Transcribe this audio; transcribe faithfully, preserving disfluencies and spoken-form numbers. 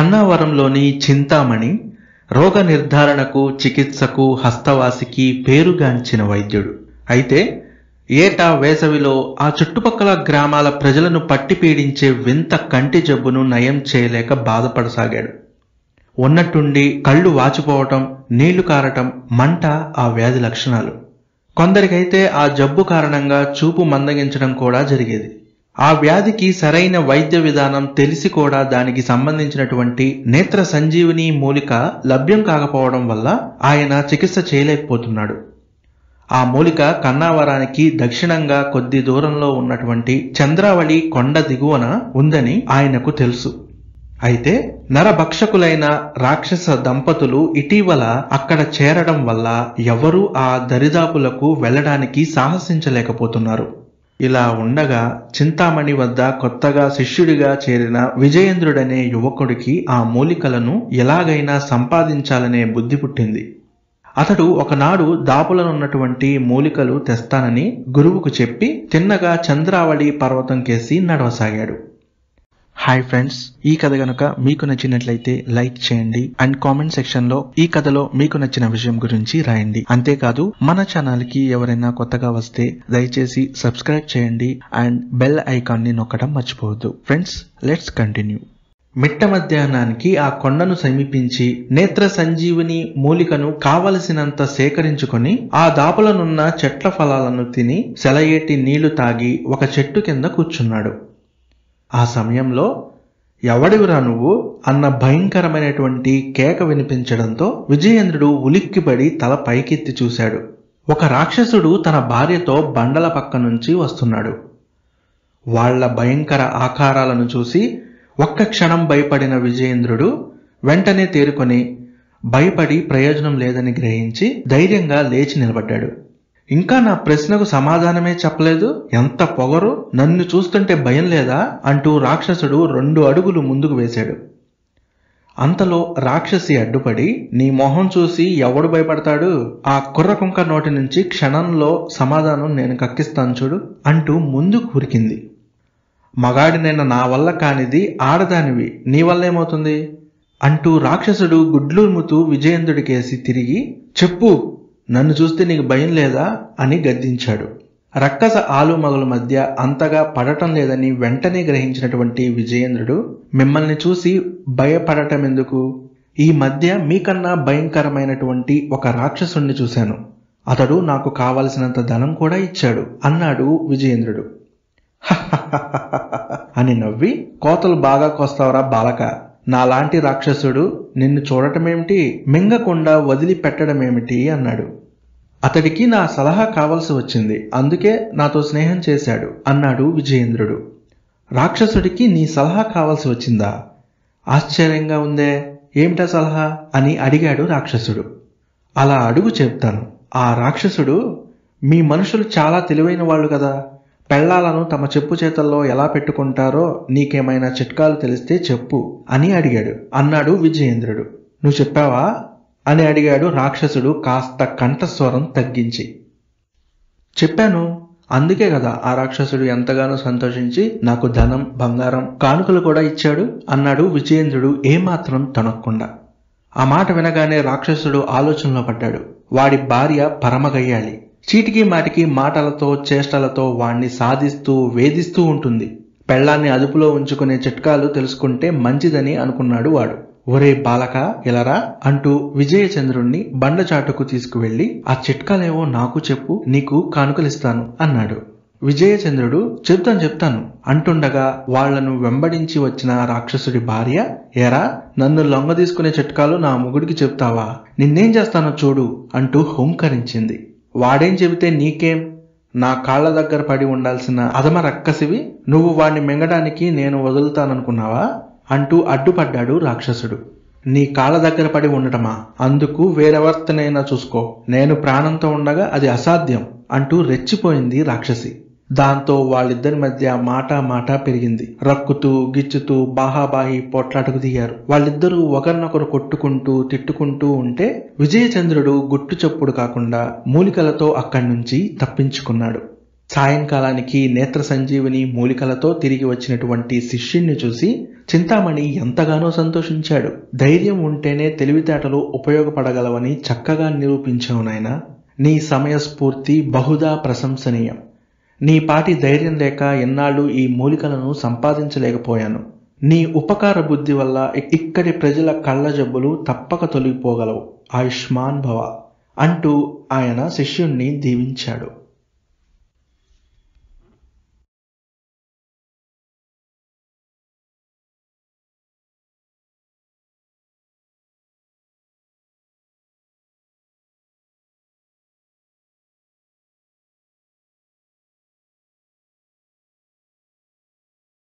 కన్నావరంలోని చింతామణి రోగ నిర్ధారణకు చికిత్సకు హస్తవాసికి పేరుగాంచిన వైద్యుడు. అయితే ఏటా వేసవిలో ఆ చుట్టుపక్కల గ్రామాల ప్రజలను పట్టి పీడించే వింత కంటి జబ్బును నయం చేయలేక బాధపడసాగాడు. ఉన్నట్టుండి కళ్ళు వాచిపోవటం, నీళ్లు కారటం, మంట ఆ వ్యాధి లక్షణాలు. కొందరికైతే ఆ జబ్బు కారణంగా చూపు మందగించడం కూడా జరిగేది. ఆ వ్యాధికి సరైన వైద్య విధానం తెలిసి కూడా దానికి సంబంధించినటువంటి నేత్ర సంజీవిని మూలిక లభ్యం కాకపోవడం వల్ల ఆయన చికిత్స చేయలేకపోతున్నాడు. ఆ మూలిక కన్నావరానికి దక్షిణంగా కొద్ది దూరంలో ఉన్నటువంటి చంద్రావళి కొండ దిగువన ఉందని ఆయనకు తెలుసు. అయితే నరభక్షకులైన రాక్షస దంపతులు ఇటీవల అక్కడ చేరడం వల్ల ఎవరూ ఆ దరిదాపులకు వెళ్లడానికి సాహసించలేకపోతున్నారు. ఇలా ఉండగా చింతామణి వద్ద కొత్తగా శిష్యుడిగా చేరిన విజయేంద్రుడనే యువకుడికి ఆ మూలికలను ఎలాగైనా సంపాదించాలనే బుద్ధి పుట్టింది. అతడు ఒకనాడు దాపులనున్నటువంటి మూలికలు తెస్తానని గురువుకు చెప్పి తిన్నగా చంద్రావళి పర్వతం కేసి నడవసాగాడు. హాయ్ ఫ్రెండ్స్, ఈ కథ గనుక మీకు నచ్చినట్లయితే లైక్ చేయండి అండ్ కామెంట్ సెక్షన్ లో ఈ కథలో మీకు నచ్చిన విషయం గురించి రాయండి. అంతేకాదు మన ఛానల్ కి ఎవరైనా కొత్తగా వస్తే దయచేసి సబ్స్క్రైబ్ చేయండి అండ్ బెల్ ఐకాన్ ని నొక్కడం మర్చిపోవద్దు. Friends, let's continue. మిట్ట మధ్యాహ్నానికి ఆ కొండను సమీపించి నేత్ర సంజీవిని మూలికను కావలసినంత సేకరించుకొని ఆ దాపులనున్న చెట్ల ఫలాలను తిని సెలయేటి నీళ్లు తాగి ఒక చెట్టు కింద కూర్చున్నాడు. ఆ సమయంలో ఎవడివిరా నువ్వు అన్న భయంకరమైనటువంటి కేక వినిపించడంతో విజయేంద్రుడు ఉలిక్కిపడి తల పైకెత్తి చూశాడు. ఒక రాక్షసుడు తన భార్యతో బండల పక్క నుంచి వస్తున్నాడు. వాళ్ల భయంకర ఆకారాలను చూసి ఒక్క క్షణం భయపడిన విజయేంద్రుడు వెంటనే తేరుకొని భయపడి ప్రయోజనం లేదని గ్రహించి ధైర్యంగా లేచి నిలబడ్డాడు. ఇంకా నా ప్రశ్నకు సమాధానమే చెప్పలేదు, ఎంత పొగరు, నన్ను చూస్తుంటే భయం లేదా అంటూ రాక్షసుడు రెండు అడుగులు ముందుకు వేశాడు. అంతలో రాక్షసి అడ్డుపడి, నీ మొహం చూసి ఎవడు భయపడతాడు, ఆ కుర్రకుంక నోటి నుంచి క్షణంలో సమాధానం నేను కక్కిస్తాను చూడు అంటూ ముందుకు ఉరికింది. మగాడినైనా నా వల్ల కానిది ఆడదానివి, నీ వల్లేమవుతుంది అంటూ రాక్షసుడు గుడ్లూర్ముతూ విజయేంద్రుడికేసి తిరిగి, చెప్పు, నన్ను చూస్తే నీకు భయం లేదా అని గద్దించాడు. రక్కస ఆలుమగల మధ్య అంతగా పడటం లేదని వెంటనే గ్రహించినటువంటి విజయేంద్రుడు, మిమ్మల్ని చూసి భయపడటం ఎందుకు, ఈ మధ్య మీకన్నా భయంకరమైనటువంటి ఒక రాక్షసుణ్ణి చూశాను, అతడు నాకు కావలసినంత ధనం కూడా ఇచ్చాడు అన్నాడు విజయేంద్రుడు. అని నవ్వి, కోతలు బాగా కోస్తావరా బాలక, నాలాంటి రాక్షసుడు నిన్ను చూడటమేమిటి, మింగకుండా వదిలిపెట్టడమేమిటి అన్నాడు. అతడికి నా సలహా కావలసి వచ్చింది, అందుకే నాతో స్నేహం చేశాడు అన్నాడు విజయేంద్రుడు. రాక్షసుడికి నీ సలహా కావలసి వచ్చిందా, ఆశ్చర్యంగా ఉందే, ఏమిటా సలహా అని అడిగాడు రాక్షసుడు. అలా అడుగు చెప్తాను. ఆ రాక్షసుడు, మీ మనుషులు చాలా తెలివైన వాళ్ళు కదా, పెళ్లాలను తమ చెప్పు చేతల్లో ఎలా పెట్టుకుంటారో నీకేమైనా చిట్కాలు తెలిస్తే చెప్పు అని అడిగాడు అన్నాడు విజయేంద్రుడు. నువ్వు చెప్పావా అని అడిగాడు రాక్షసుడు కాస్త కంఠస్వరం తగ్గించి. చెప్పాను, అందుకే కదా ఆ రాక్షసుడు ఎంతగానో సంతోషించి నాకు ధనం, బంగారం, కానుకలు కూడా ఇచ్చాడు అన్నాడు విజయేంద్రుడు ఏమాత్రం తొణక్కుండా. ఆ మాట వినగానే రాక్షసుడు ఆలోచనలో పడ్డాడు. వాడి భార్య పరమగయ్యాలి, చీటికి మాటికి మాటలతో చేష్టలతో వాణ్ణి సాధిస్తూ వేధిస్తూ ఉంటుంది. పెళ్లాన్ని అదుపులో ఉంచుకునే చిట్కాలు తెలుసుకుంటే మంచిదని అనుకున్నాడు వాడు. ఒరే బాలక, ఎలరా అంటూ విజయచంద్రుణ్ణి బండచాటుకు తీసుకువెళ్లి, ఆ చిట్కాలేవో నాకు చెప్పు, నీకు కానుకలిస్తాను అన్నాడు. విజయచంద్రుడు చెప్తాను చెప్తాను అంటుండగా వాళ్లను వెంబడించి వచ్చిన రాక్షసుడి భార్య, ఏరా నన్ను లొంగ తీసుకునే చిట్కాలు నా మొగుడికి చెప్తావా, నిన్నేం చేస్తానో చూడు అంటూ హుంకరించింది. వాడేం చెబితే నీకేం, నా కాళ్ల దగ్గర పడి ఉండాల్సిన అధమ రక్కసివి, నువ్వు వాణ్ణి మింగడానికి నేను వదులుతాననుకున్నావా అంటూ అడ్డుపడ్డాడు రాక్షసుడు. నీ కాళ్ల దగ్గర పడి ఉండటమా, అందుకు వేరెవర్తనైనా చూసుకో, నేను ప్రాణంతో ఉండగా అది అసాధ్యం అంటూ రెచ్చిపోయింది రాక్షసి. దాంతో వాళ్ళిద్దరి మధ్య మాట మాట పెరిగింది. రక్కుతూ గిచ్చుతూ బాహాబాహి పోట్లాటకు దిగారు. వాళ్ళిద్దరూ ఒకరినొకరు కొట్టుకుంటూ తిట్టుకుంటూ ఉంటే విజయచంద్రుడు గుట్టు చప్పుడు కాకుండా మూలికలతో అక్కడి నుంచి తప్పించుకున్నాడు. సాయంకాలానికి నేత్ర సంజీవిని మూలికలతో తిరిగి వచ్చినటువంటి శిష్యుణ్ణి చూసి చింతామణి ఎంతగానో సంతోషించాడు. ధైర్యం ఉంటేనే తెలివితేటలు ఉపయోగపడగలవని చక్కగా నిరూపించావు నాయనా. నీ సమయస్ఫూర్తి బహుదా ప్రశంసనీయం. నీ పాటి ధైర్యం లేక ఎన్నాళ్ళు ఈ మూలికలను సంపాదించలేకపోయాను. నీ ఉపకార బుద్ధి వల్ల ఇక్కడి ప్రజల కళ్ళ జబ్బులు తప్పక తొలగిపోగలవు. ఆయుష్మాన్ భవ అంటూ ఆయన శిష్యుణ్ణి దీవించాడు.